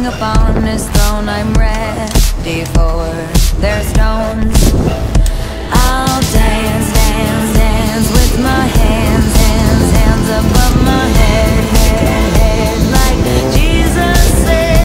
Sitting upon his throne, I'm ready for their stones. I'll dance, dance, dance with my hands above my head.